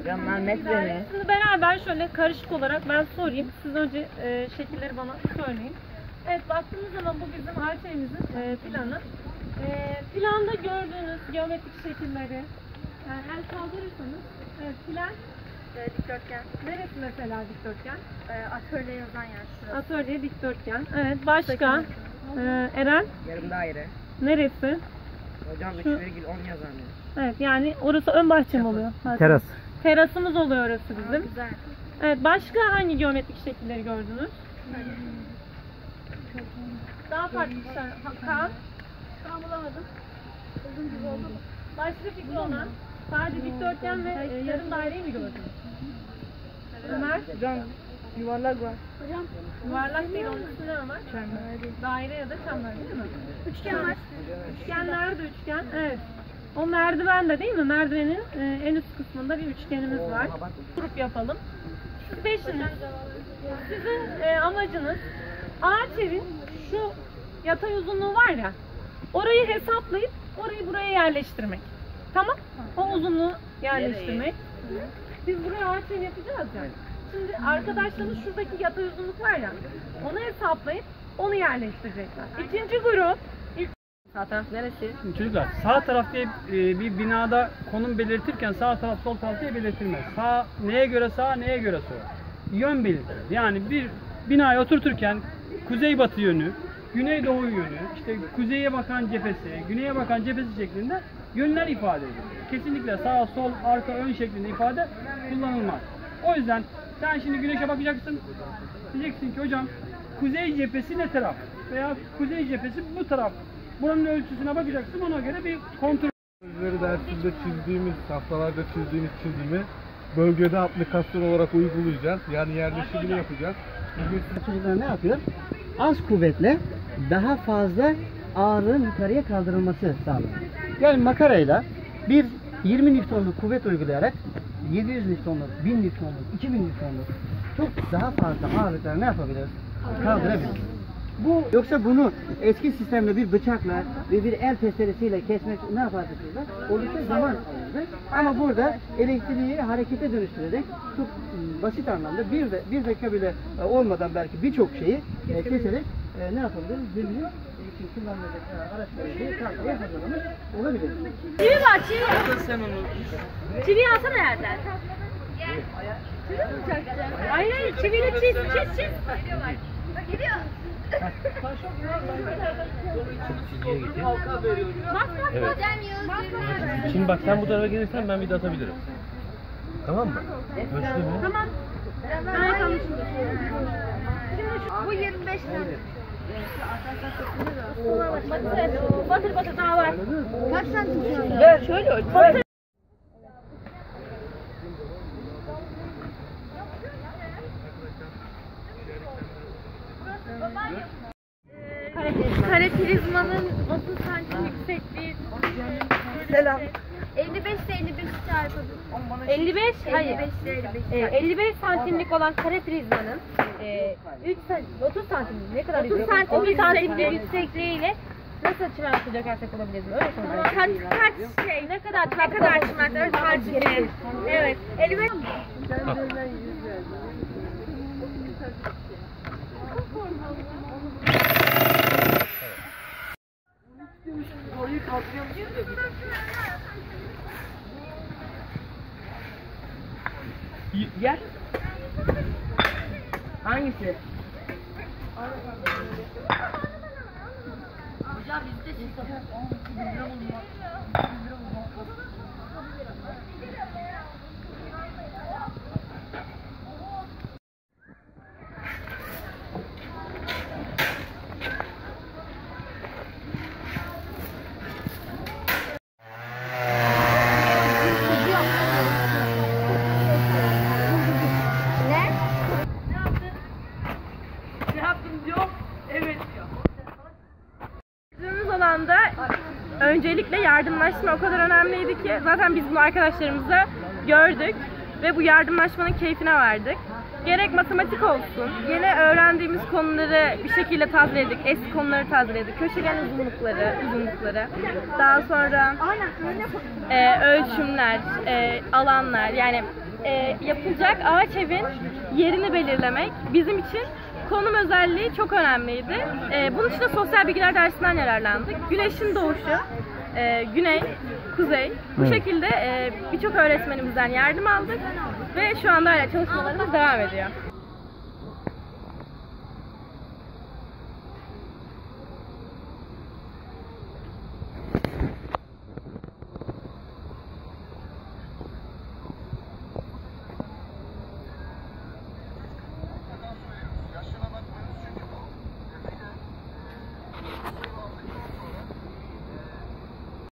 Hocam ben mesleğimi. Şimdi beraber şöyle karışık olarak ben sorayım. Siz önce şekilleri bana söyleyin. Evet, baktığınız zaman bu bizim arterimizin planı. Planda gördüğünüz geometrik şekilleri yani el kaldırırsanız evet, plan Dikdörtgen. neresi mesela dikdörtgen? Atölye yazan yer şurası. Atölye dikdörtgen. Evet, başka? Eren Yarım daire. neresi? Hocam Şu- 3,10 yazan yer. Evet, yani orası ön bahçem oluyor. Zaten. Teras. Terasımız oluyor orası bizim. Güzel. Evet, başka hangi geometrik şekilleri gördünüz? Daha farklı işler. Kaan? Kaan bulamadım. Uzun gibi oldu mu? Başka fikri olan sadece dikdörtgen ve yarım daireyi mi gördünüz? Ömer? Hocam yuvarlak var. Hocam yuvarlak değil, onun üstünde ne var? Daire ya da çember değil mi? Üçgen var. Üçgenler de üçgen. Evet. O merdiven de değil mi? Merdivenin en üst kısmında bir üçgenimiz var. Grup yapalım. Siz beşiniz. Sizin amacınız ağaç evin şu yatay uzunluğu var ya, orayı hesaplayıp orayı buraya yerleştirmek. Tamam? O uzunluğu yerleştirmek. Biz buraya ağaç ev yapacağız yani. Şimdi arkadaşlarımız şuradaki yatay uzunluk var ya, onu hesaplayıp onu yerleştirecekler. İkinci grup, Sağ taraf neresi? Çocuklar sağ taraf diye bir binada konum belirtirken sağ taraf sol taraf diye belirtilmez. Sağ neye göre sağ, neye göre sol. Yön belirtir. Yani bir binayı oturturken kuzeybatı yönü, güneydoğu yönü, işte kuzeye bakan cephesi, güneye bakan cephesi şeklinde yönler ifade edilir. Kesinlikle sağ, sol, arka, ön şeklinde ifade kullanılmaz. O yüzden sen şimdi güneşe bakacaksın, diyeceksin ki hocam kuzey cephesi ne taraf veya kuzey cephesi bu taraf. Buranın ölçüsüne bakacaksın, ona göre bir kontrol. Projeleri dersinde çizdiğimiz, haftalarda çizdiğimiz çizimi bölgede aplikasyon olarak uygulayacağız. Yani yerleşimini yapacağız. Çocuklar ne yapıyor? Az kuvvetle daha fazla ağırlığın yukarıya kaldırılması sağlanıyor. Yani makarayla bir 20 Newton'luk kuvvet uygulayarak 700 Newton'luk, 1000 Newton'luk, 2000 Newton'luk çok daha fazla ağırlıkları ne yapabiliriz? Kaldırabiliriz. Bu yoksa bunu eski sistemle bir bıçakla ve bir el testeresiyle kesmek ne yapardı çocuklar? Oldukça zaman alırdı. Ama burada elektriği harekete dönüştürerek çok basit anlamda bir dakika bile olmadan belki birçok şeyi keserek ne yapabiliriz? Birbirini için kullanılacak araçları kalkmaya hazırlamış olabilir. Çivi var, çivi. Çivi alsana yerden. Çivi mi çakacaksın? Hayır, çiviyle çiz. Geliyor. Evet. Şimdi bak sen bu tarafa gelirsen ben bir de atabilirim. Tamam mı? Ölçtü mü? tamam. Bu 25 lira. Batır daha var. Kaç santim şu anda? Ver şöyle öl. Batır. Kare prizmanın 30 santim yüksekliği. Selam. 55 ile 55 çarpabilir. 55, hayır. 55 ile 55 55 santimlik olan kare prizmanın 30 santim ne kadar 30 santim 30 santimlik yüksekliğiyle nasıl çimen sıcak ersek olabiliriz? Öyle sorayım. kaç şey ne kadar çimen tartışmaya. Evet. 55 Boyu kaldırıyor musun? Yer. Hangisi? Hocam bizde alanda öncelikle yardımlaşma o kadar önemliydi ki zaten biz bunu arkadaşlarımızla gördük ve bu yardımlaşmanın keyfine vardık. Gerek matematik olsun, yine öğrendiğimiz konuları bir şekilde tazeledik, eski konuları tazeledik, köşegen uzunlukları, daha sonra ölçümler, alanlar, yani yapılacak ağaç evin yerini belirlemek bizim için konum özelliği çok önemliydi. Bunun için de sosyal bilgiler dersinden yararlandık. Güneşin doğuşu, güney, kuzey. Bu şekilde birçok öğretmenimizden yardım aldık ve şu anda hala çalışmalarımız devam ediyor.